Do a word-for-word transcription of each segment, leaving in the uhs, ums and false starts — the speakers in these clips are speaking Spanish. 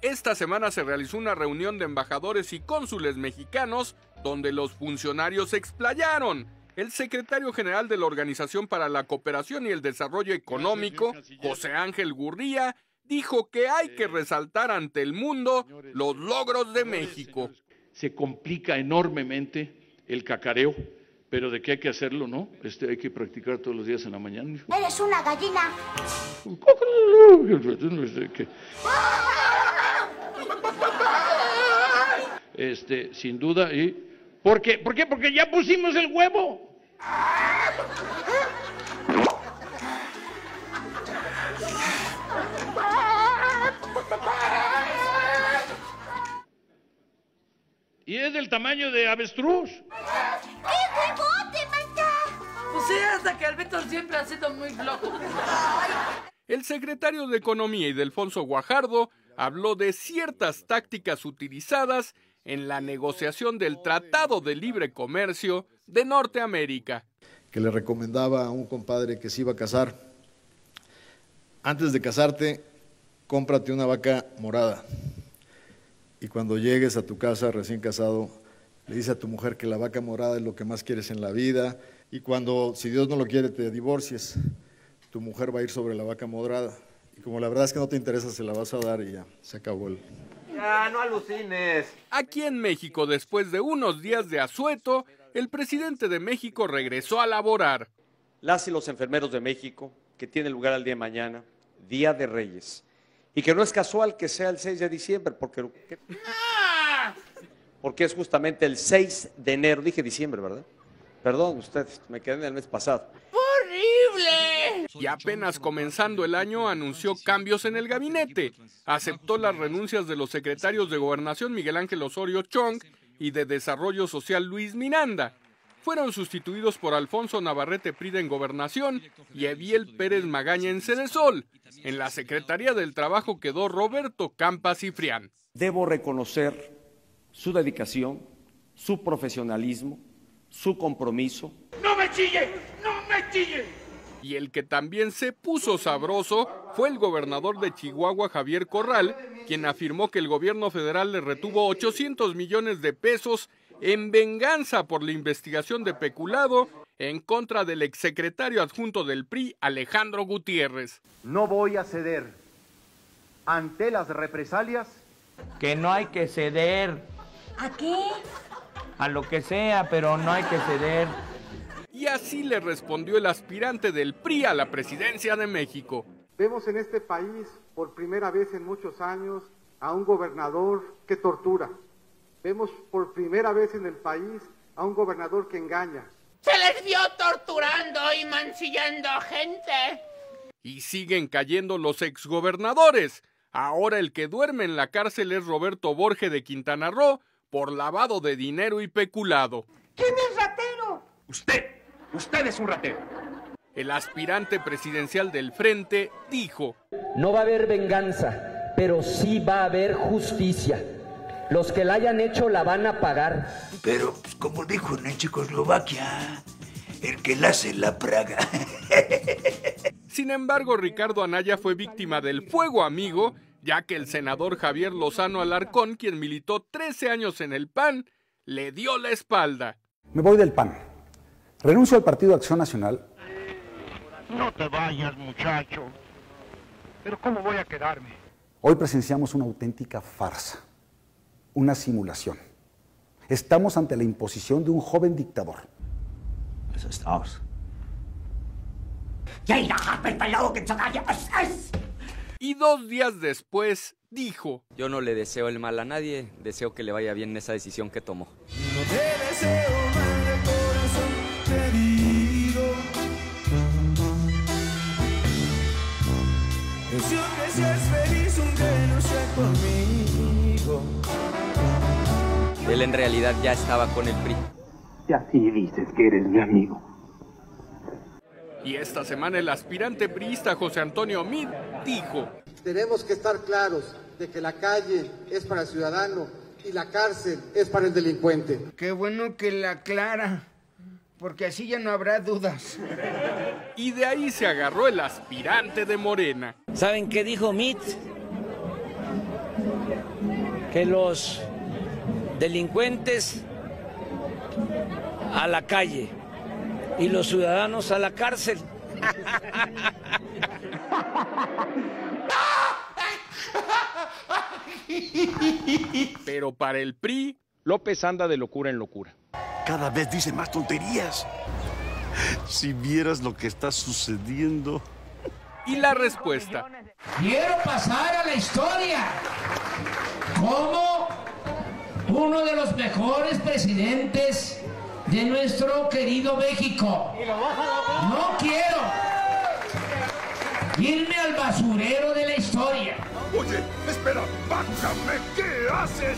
esta semana se realizó una reunión de embajadores y cónsules mexicanos donde los funcionarios se explayaron. El secretario general de la Organización para la Cooperación y el Desarrollo Económico, José Ángel Gurría, dijo que hay que resaltar ante el mundo los logros de México. Se complica enormemente el cacareo, pero de qué hay que hacerlo, ¿no? Este, hay que practicar todos los días en la mañana. ¡Eres una gallina! Este, sin duda, ¿y por qué? ¿Por qué? Porque ya pusimos el huevo. Y es del tamaño de avestruz. ¡Qué huevote, manta! Pues sí, hasta que Alberto siempre ha sido muy flojo. El secretario de Economía, Ildefonso Guajardo, habló de ciertas tácticas utilizadas en la negociación del Tratado de Libre Comercio de Norteamérica. Que le recomendaba a un compadre que se iba a casar: antes de casarte, cómprate una vaca morada. Y cuando llegues a tu casa recién casado, le dices a tu mujer que la vaca morada es lo que más quieres en la vida. Y cuando, si Dios no lo quiere, te divorcies, tu mujer va a ir sobre la vaca morada. Y como la verdad es que no te interesa, se la vas a dar y ya, se acabó el... Ya, no alucines. Aquí en México, después de unos días de asueto, el presidente de México regresó a laborar. Las y los enfermeros de México, que tiene lugar el día de mañana, Día de Reyes. Y que no es casual que sea el seis de diciembre, porque, porque es justamente el seis de enero. Dije diciembre, ¿verdad? Perdón, usted, me quedé en el mes pasado. ¡Horrible! Y apenas comenzando el año anunció cambios en el gabinete. Aceptó las renuncias de los secretarios de Gobernación Miguel Ángel Osorio Chong y de Desarrollo Social Luis Miranda. Fueron sustituidos por Alfonso Navarrete Prida en Gobernación y Eviel Pérez Magaña en Ceresol. En la Secretaría del Trabajo quedó Roberto Campa Cifrián. Debo reconocer su dedicación, su profesionalismo, su compromiso. ¡No me chille! ¡No me chille! Y el que también se puso sabroso fue el gobernador de Chihuahua, Javier Corral, quien afirmó que el gobierno federal le retuvo ochocientos millones de pesos en venganza por la investigación de peculado en contra del exsecretario adjunto del P R I, Alejandro Gutiérrez. No voy a ceder ante las represalias. Que no hay que ceder. ¿A qué? A lo que sea, pero no hay que ceder. Y así le respondió el aspirante del P R I a la presidencia de México. Vemos en este país, por primera vez en muchos años, a un gobernador que tortura. Vemos por primera vez en el país a un gobernador que engaña. Se les vio torturando y mancillando gente. Y siguen cayendo los exgobernadores. Ahora el que duerme en la cárcel es Roberto Borge de Quintana Roo por lavado de dinero y peculado. ¿Quién es ratero? Usted, usted es un ratero. El aspirante presidencial del Frente dijo: no va a haber venganza, pero sí va a haber justicia. Los que la hayan hecho la van a pagar. Pero, pues, como dijo en Checoslovaquia, el que la hace la praga. Sin embargo, Ricardo Anaya fue víctima del fuego amigo, ya que el senador Javier Lozano Alarcón, quien militó trece años en el P A N, le dio la espalda. Me voy del P A N. Renuncio al Partido Acción Nacional. No te vayas, muchacho. Pero ¿cómo voy a quedarme? Hoy presenciamos una auténtica farsa. Una simulación. Estamos ante la imposición de un joven dictador. Eso estamos. Y dos días después dijo: yo no le deseo el mal a nadie, deseo que le vaya bien esa decisión que tomó. No te deseo mal de corazón, te digo. Deseo que seas feliz aunque no sea conmigo. Él en realidad ya estaba con el P R I. Y así dices que eres mi amigo. Y esta semana el aspirante priista José Antonio Meade dijo: tenemos que estar claros de que la calle es para el ciudadano y la cárcel es para el delincuente. Qué bueno que la aclara, porque así ya no habrá dudas. Y de ahí se agarró el aspirante de Morena. ¿Saben qué dijo Meade? que los delincuentes a la calle y los ciudadanos a la cárcel. Pero para el P R I, López anda de locura en locura. Cada vez dice más tonterías. Si vieras lo que está sucediendo. Y la respuesta. Quiero pasar a la historia como uno de los mejores presidentes de nuestro querido México. No quiero irme al basurero de la historia. Oye, espera, bájame, ¿qué haces?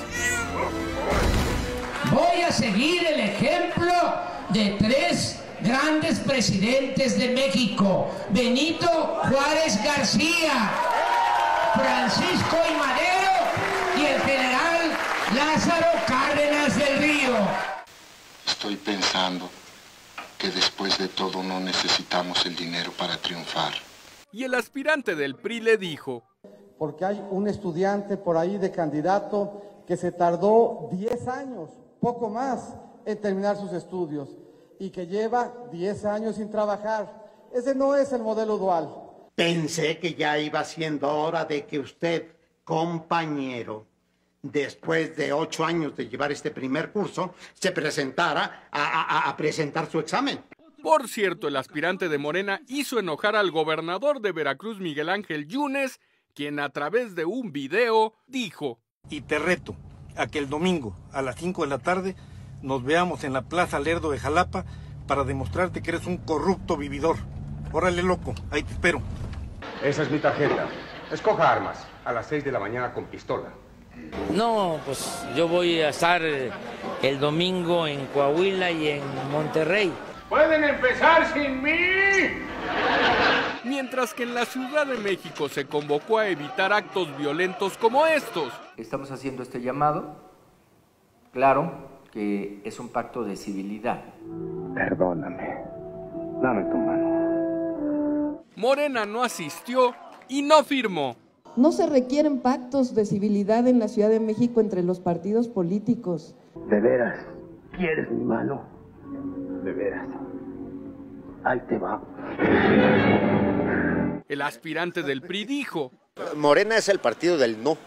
Voy a seguir el ejemplo de tres grandes presidentes de México: Benito Juárez García, Francisco I. Madero y el general Lázaro Cárdenas del Río. Estoy pensando que después de todo no necesitamos el dinero para triunfar. Y el aspirante del P R I le dijo: porque hay un estudiante por ahí de candidato que se tardó diez años, poco más, en terminar sus estudios y que lleva diez años sin trabajar. Ese no es el modelo dual. Pensé que ya iba siendo hora de que usted, compañero, después de ocho años de llevar este primer curso, se presentara a, a, a presentar su examen. Por cierto, el aspirante de Morena hizo enojar al gobernador de Veracruz, Miguel Ángel Yunes, quien a través de un video dijo: y te reto a que el domingo a las cinco de la tarde nos veamos en la Plaza Lerdo de Jalapa para demostrarte que eres un corrupto vividor. Órale, loco, ahí te espero. Esa es mi tarjeta. Escoja armas a las seis de la mañana con pistola. No, pues yo voy a estar el domingo en Coahuila y en Monterrey. ¡Pueden empezar sin mí! Mientras que en la Ciudad de México se convocó a evitar actos violentos como estos. Estamos haciendo este llamado, claro que es un pacto de civilidad. Perdóname, dame tu mano. Morena no asistió y no firmó. No se requieren pactos de civilidad en la Ciudad de México entre los partidos políticos. ¿De veras quieres mi mano? De veras. Ahí te va. El aspirante del P R I dijo: Morena es el partido del no.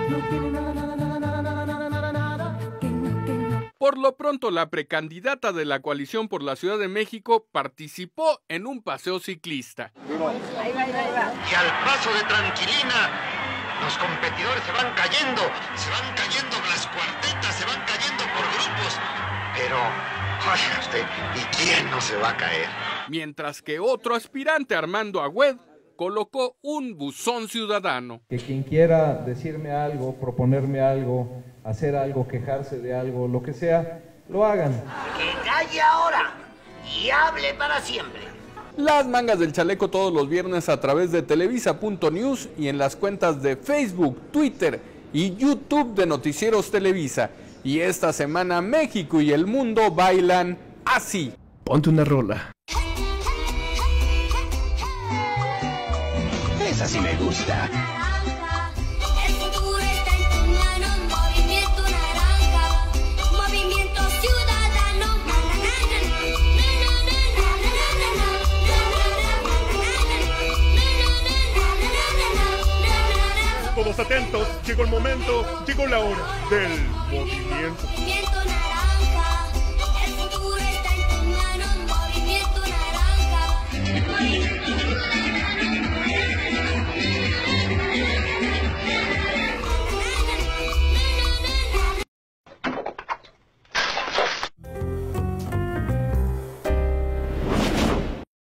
Por lo pronto, la precandidata de la coalición por la Ciudad de México participó en un paseo ciclista. Ahí va, ahí va, ahí va. Y al paso de Tranquilina, los competidores se van cayendo, se van cayendo las cuartetas, se van cayendo por grupos. Pero, oiga usted, ¿y quién no se va a caer? Mientras que otro aspirante, Armando Agüed, colocó un buzón ciudadano. Que quien quiera decirme algo, proponerme algo, hacer algo, quejarse de algo, lo que sea, lo hagan. Que calle ahora y hable para siempre. Las mangas del chaleco todos los viernes a través de televisa punto news y en las cuentas de Facebook, Twitter y YouTube de Noticieros Televisa. Y esta semana México y el mundo bailan así. Ponte una rola. Esa sí me gusta. El futuro está en tus manos, movimiento naranja, movimiento ciudadano. Todos atentos, llegó el momento, llegó la hora del movimiento.